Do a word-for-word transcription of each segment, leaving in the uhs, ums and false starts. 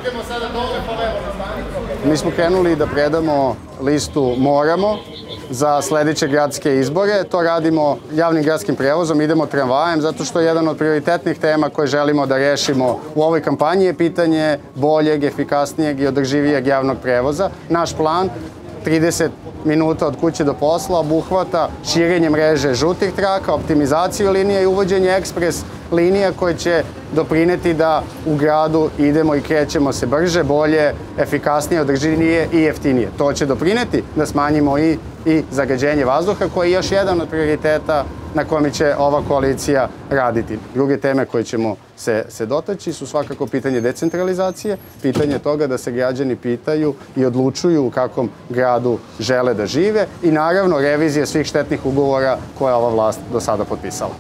Mi smo krenuli da predamo listu Moramo za sledeće gradske izbore. To radimo javnim gradskim prevozom, idemo tramvajem, zato što je jedan od prioritetnih tema koje želimo da rešimo u ovoj kampanji je pitanje boljeg, efikasnijeg i održivijeg javnog prevoza. Naš plan trideset minuta od kuće do posla obuhvata širenje mreže žutih traka, optimizaciju linija i uvođenje ekspres linija koje će doprineti da u gradu idemo i krećemo se brže, bolje, efikasnije, održivije i jeftinije. To će doprineti da smanjimo i, i zagađenje vazduha, koji je još jedan od prioriteta na kojima će ova koalicija raditi. Druge teme koje ćemo se, se dotaći su svakako pitanje decentralizacije, pitanje toga da se građani pitaju i odlučuju u kakvom gradu žele da žive i naravno revizija svih štetnih ugovora koje je ova vlast do sada potpisala.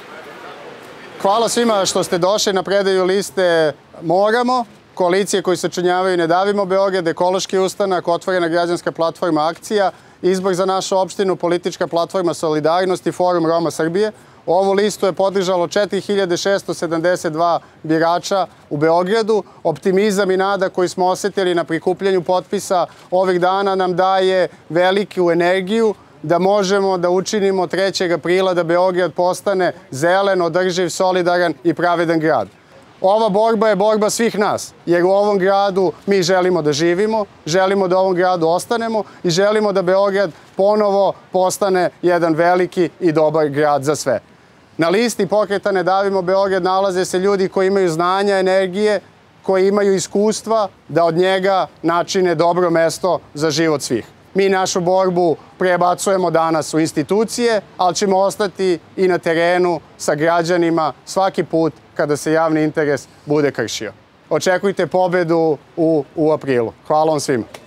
Hvala svima što ste došli na predaju liste Moramo, koalicije koji sačinjavaju Ne davimo Beograd, Ekološki ustanak, Otvorena građanska platforma Akcija, Izbor za našu opštinu, Politička platforma Solidarnost i Forum Roma Srbije. Ovu listu je podržalo četiri hiljade šesto sedamdeset dva birača u Beogradu. Optimizam i nada koji smo osetili na prikupljanju potpisa ovih dana nam daje veliku energiju da možemo da učinimo trećeg aprila da Beograd postane zelen, održiv, solidaran i pravedan grad. Ova borba je borba svih nas, jer u ovom gradu mi želimo da živimo, želimo da u ovom gradu ostanemo i želimo da Beograd ponovo postane jedan veliki i dobar grad za sve. Na listi pokreta Ne davimo Beograd nalaze se ljudi koji imaju znanja, energije, koji imaju iskustva da od njega načine dobro mesto za život svih. Mi našu borbu prebacujemo danas u institucije, ali ćemo ostati i na terenu sa građanima svaki put kada se javni interes bude kršio. Očekujte pobedu u, u aprilu. Hvala vam svima.